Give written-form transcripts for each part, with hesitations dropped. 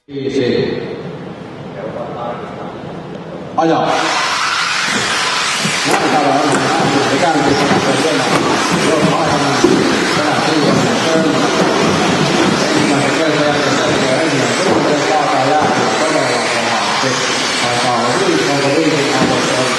5. Aja. Näin täällä on ikään kuin sanottu vielä. Jos aikana tänä kuukauden pöydä. Ensimmäisen kerran jälkeen ensimmäinen suhteen saakaa jäädä todella kovasti. Aikaa on viikin avoitta on.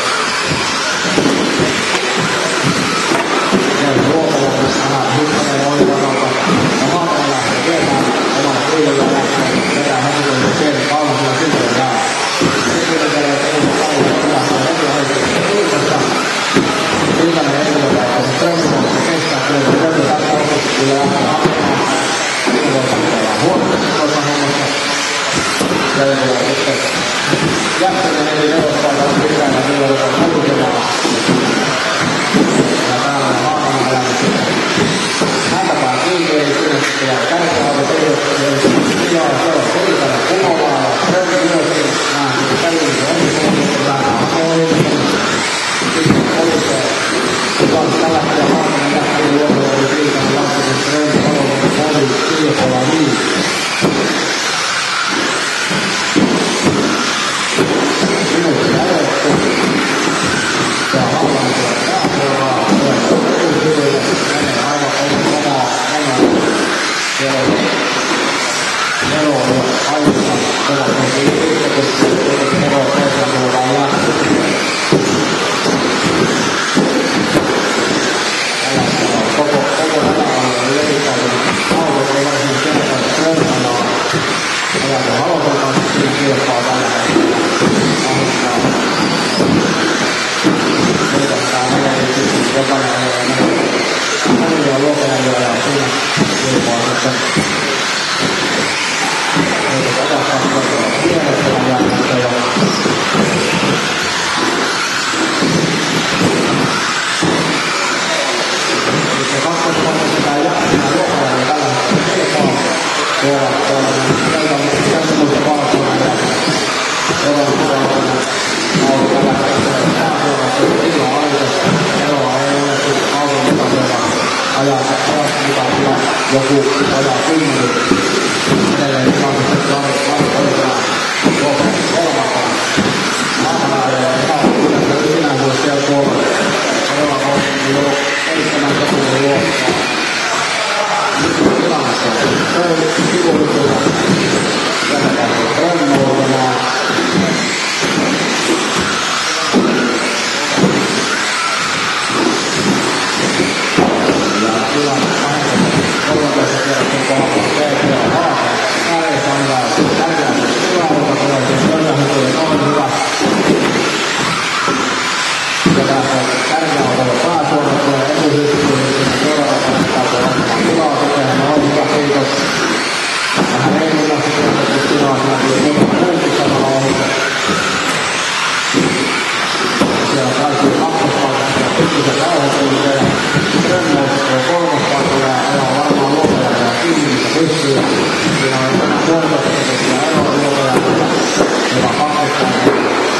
Siellä ruokalomissa Hykkänen oli varalta. Ja Maatala lähtee viemään omalla kuilulla lähtee. Vetää heti pieni kaunisella silloin jää. Sitten teille teille kauan hyvässä heti oikeasti kuulkossa. Siltainen ehdottaa, että se trendimossa kestää työtä. Työtä tässä oikeasti kyllä lähtee hakemaan. Siinä voi olla huonosti tuossa hommassa. Ja sitten Jättönen eli neuvospaikalla on pitkäänä silloin, joka on kulkemaan. Ja täällä on Haakana ajanut sitten. Häntäpää kiinni, eli sinne sitten jää kärkiauto tehdessä. Ja se on Siltanen kumolaa ja Tröndi myöskin. Näin sitten kävillisen onnistumisen vähän hakee ohjelmisen. Sitten poliisee. Tällä hetkellä Haakana Jättönen luotua oli Siltanen Lassisen Tröndi talouden poli Silkola 5. Minuutti ajettu. Ja Haakana tulee pääsuoraan. Menee aivan omaa. Siellä on Nero jo alussa. Kova on itse, kun Nero toisella tuodaan lähtö. Tällaista on koko hätäalueen levittäytynyt. Autot ei varsin kertaa törmänaa. Ajato Halosen kanssa siinä kilpaa tällä hetkellä. Ahuttaa. Muuttaa menetyksistä jokainen ajan. Monia luokajajoja ja siinä kilpaa sitten. Meitä tapahtaa pienettelän jälkeen jo. Sitten kakkospanossa tämä jälkeen luokajajoja tällä hetkellä kilpaa. Tässä muista palkkoja ja Eron puolella on tällä hetkellä pääsuorassa sillä aitossa. Eroa ei ole sitten auton mitaisella ajassa mitaisella joku ajaa 10. Edelleen saavuttaa oikeaa luokajan kolmataan. Maanalainen ja ihan yhden vuosi siellä tuolla. Eroa on jo 17 luokkaa. Nyt on tilanteessa. Sivulipulla. Tätä kautta rennoutamaan. Ja tilanne 13 kerrottiin kohdalla P.P. Haakan. Alexander tärkeästi tilaudutta tulee siihen pöydänhytyyn on hyvä. Ja tässä kärkiautolla pääsuoralla tulee etuhyttyyn. Seuraavassa pääsee ottamaan tilaa tukeen. On hyvä, kiitos. Vähän ei mulla sitten ottaa tilaa. Näkyy muutama muunkin samalla ohite. Siellä täytyy kakkospaikassa ja pikkuisen rauhoitteluja ja Rönnoista ja kolmospaikalla ja ajaa varmaan luokajalle ja kiinnissä pystyy. Siinä on puolitoistatekijä eroa luokajalle, joka kakkospaikalla.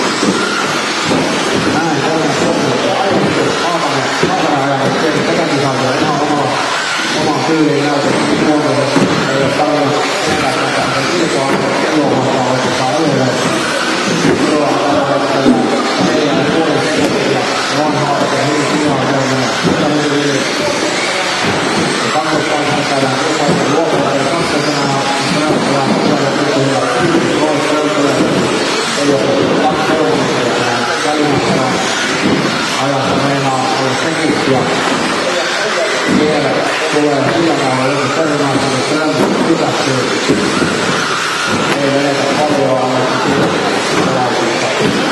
Näin kolmospaikalla ja ajatus Haakana ajanut tietysti tätäkin saantoa ihan omaan tyyliin näytetty muotoisesti. Ei ole tarvinnut tehdä tätä kilpaa eloa oikeastaan edelleen. Eroa tällä hetkellä 4,5 sekuntia. Vanha oikein hyvin tilanteellinen. Mutta hyvin yli. Kakkospaikassa käydään kilpailun luokalla ja kakkosena Mörkälän puolella pystyvät loisteltuja. Ei ole 2 sekuntia tähän välimässä ajassa meinaa olla sekuntia. Vielä tulee sillä tavalla joku perunaiselle Tröndi pysähtyy. Ei vedetä paljon annettu tilaisuutta.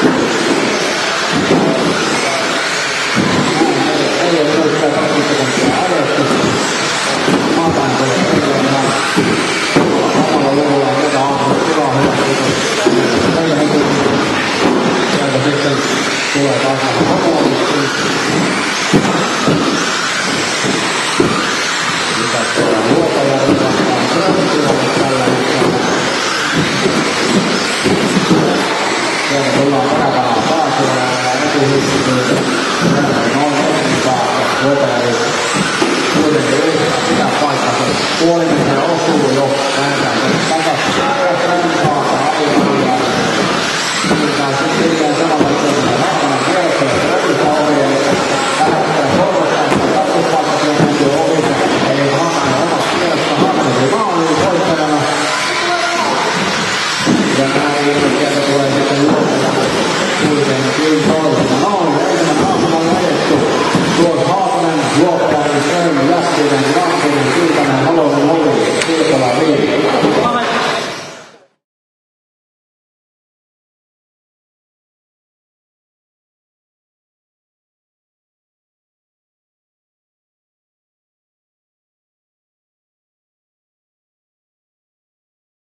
Ei ole yhtään 20 sekuntia ajettu. Maataan tulee edelleen. Samalla luvulla on muuta aamulla tilaa hyväksytä. 4 heti. Sieltä sitten tulee taas vähän kokoonnistiin. Mitä tuolla luokajärjellä vastaan Tröntilalle tällä hetkellä. Sieltä tullaan peräkanaan pääsuoraan ja etuhystyy. Noin 1 päästä luokajärjellä. Kuitenkin yritetään pitää paikkansa puolinen